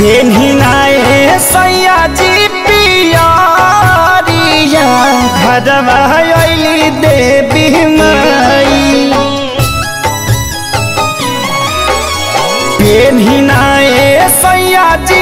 पेन्हिनाए सैया जी पियरिया घरवा अइली देवी माई। पेन्हिनाए सैया जी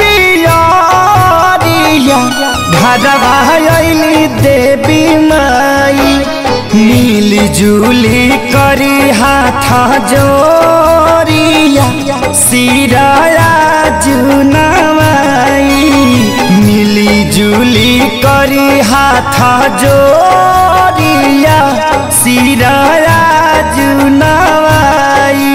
पियरिया घरवा अइली देवी माई। मिली जुली करी हाथ जोरिया सिराया जुनवाई। मिली जुली करी हाथ जोरिया सिराया जुनवाई।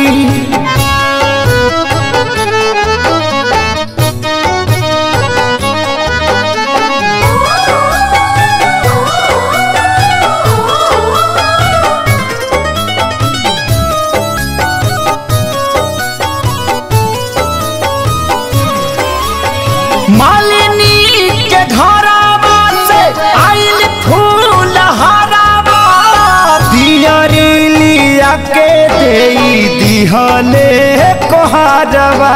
मालिनी के घरवा से आइल फूल हरावा दियरिलिया के देई दिहले कोहरवा।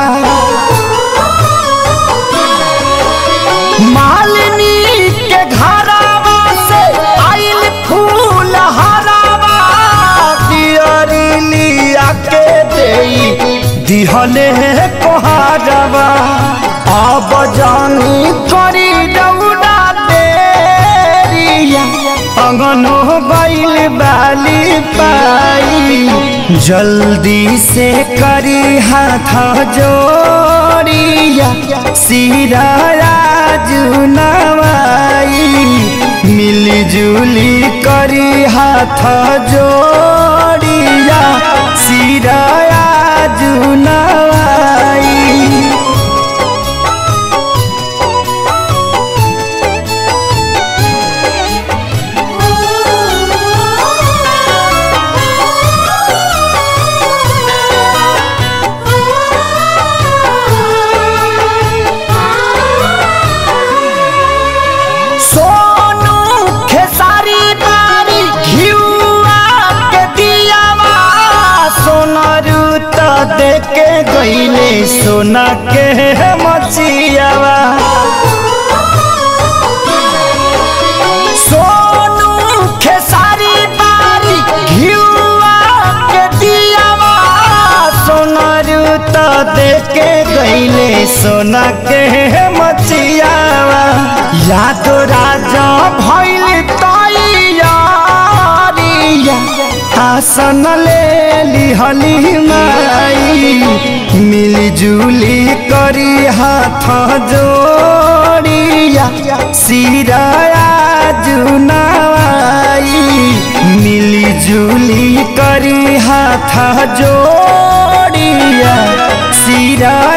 मालिनी के घरवा से आइल फूल हरावा दियरिलिया के देई दिहले कोहरवा। अब जानी करी दौड़ा देरिया अंगनो बैल बाली पाई। जल्दी से करी हाथ जोड़िया सिराया जुनवाई। मिली जुली करी हाथ जोड़िया सिराया जुनवाई। देके गईले सोना के मचियावा। सोनू खेसारी बारी घिउआ के दियावा। सोनारू तो देके गईले सोना के मचियावा। याद राजा भइल तैयारिया आसन ले लिहली माई। मिली जुली करी हाथ जोड़िया सिराया जुनवाई। मिली जुली करी हाथ जोड़िया सिरा